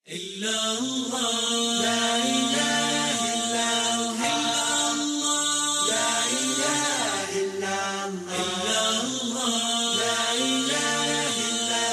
إلا الله لا إله إلا الله لا إله إلا الله لا إله إلا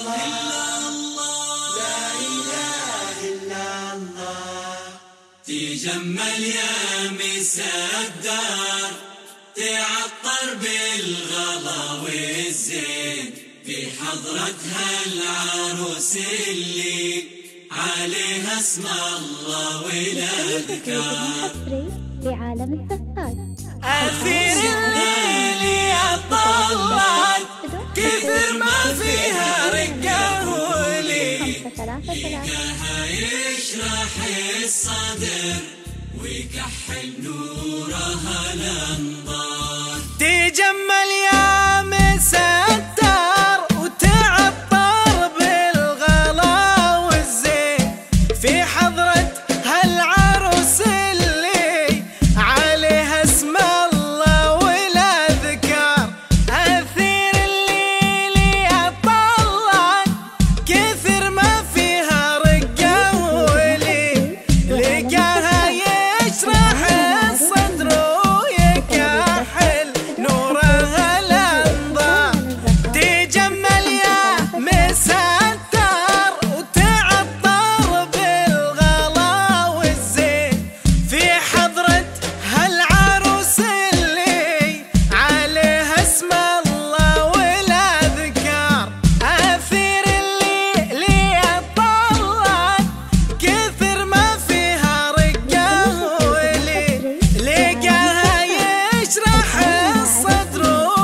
الله لا إله إلا الله تجمل يا مساء الدار تعطر بالغلا والزين في حضرتها العروس اللي عليها اسم الله والأذكار لعالم الفساد. أثير الليل طلعت كثر ما فيها رقة ولي رقها يشرح الصدر ويكحل نورها الأنظار تجمل يا مساء الدار وتعطر بالغلا والزين في حضرة هالعروس اللي عليها اسم الله والأذكار. أثير الليل طلعت كثر ما فيها رقة ولي لقاها يشرح الصدر ويكحل نورها الأنظار. تجمل يا مساء الدار وتعطر بالغلا والزين في حضرة هالعروس اللي عليها اسم الله والأذكار. أثير الليل طلعت كثر ما فيها رقة ولي لقاها يشرح الصدر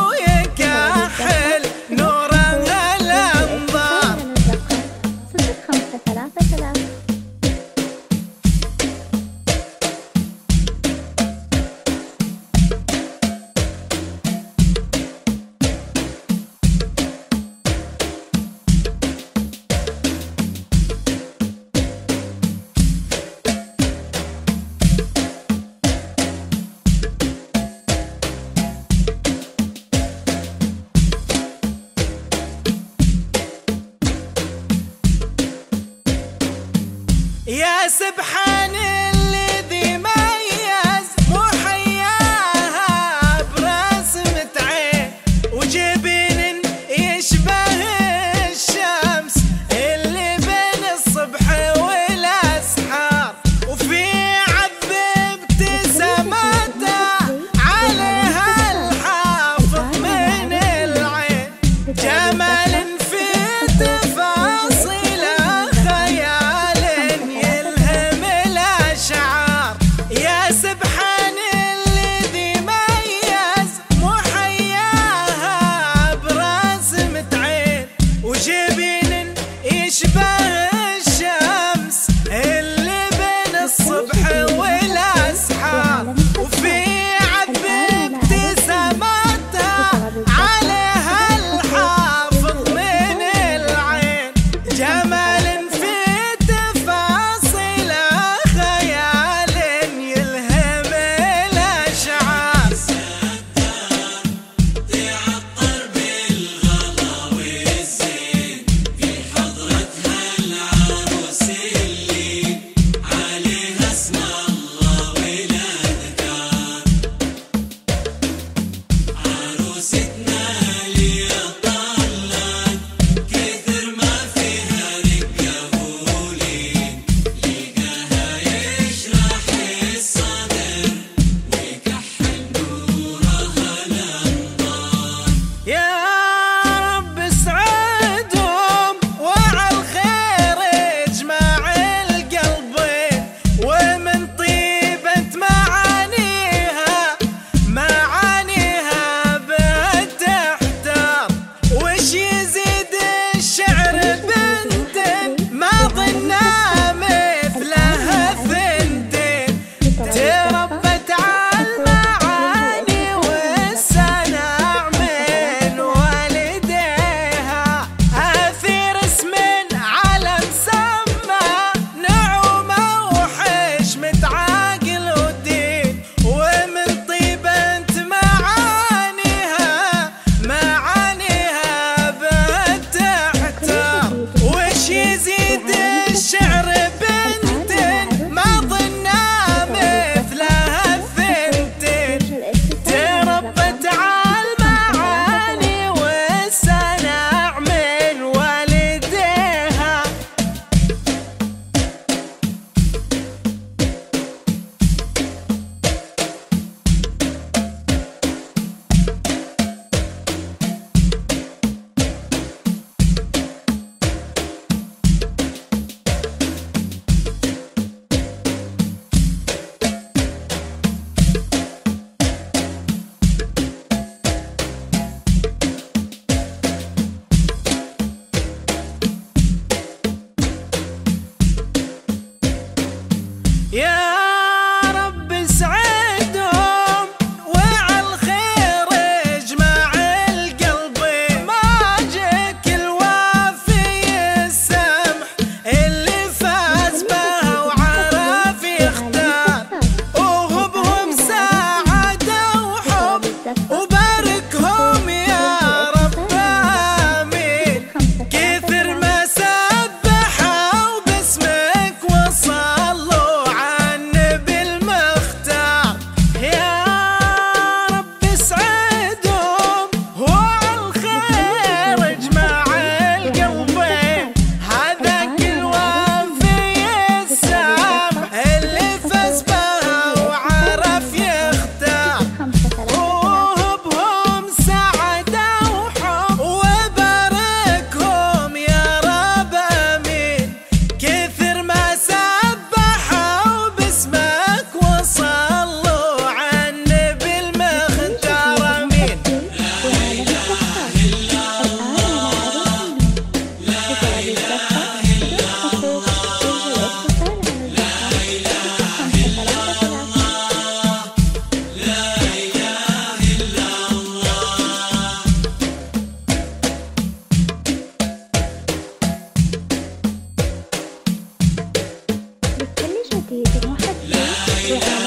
ويكحل نورها الأنظار. 0533. يا سبحان الذي ميز محياها برسمة عين وجبين يشبه الشمس اللي بين الصبح والأسحار. وفي عذب ابتسامتها عليها الحافظ من العين جمال في تفاصيله خيال يلهم الأشعار. يا سبحان الذي ميز محياها برسمة عين وجبين يشبه الشمس اللي بين الصبح والأسحار. وفي عذب ابتسامتها عليها الحافظ من العين جمال في تفاصيله خيال يلهم الأشعار. تعطر بالغلا والزين في حضرتها جديد ومحفز لعالم